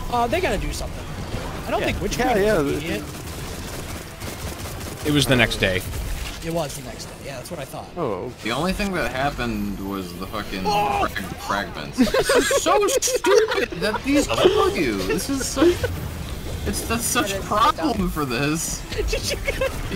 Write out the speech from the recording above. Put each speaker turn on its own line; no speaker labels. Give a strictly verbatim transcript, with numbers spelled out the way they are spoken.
Uh, they gotta do something. I don't
Yeah.
think Witch
Yeah,
Queen
yeah,
was
the-
immediate.
It was the next day.
It was the next day. Yeah, that's what I thought.
Oh,
The only thing that happened was the fucking frag fragments. This is so stupid that these kill you. This is such. It's that's such a problem for this.
Did you get it?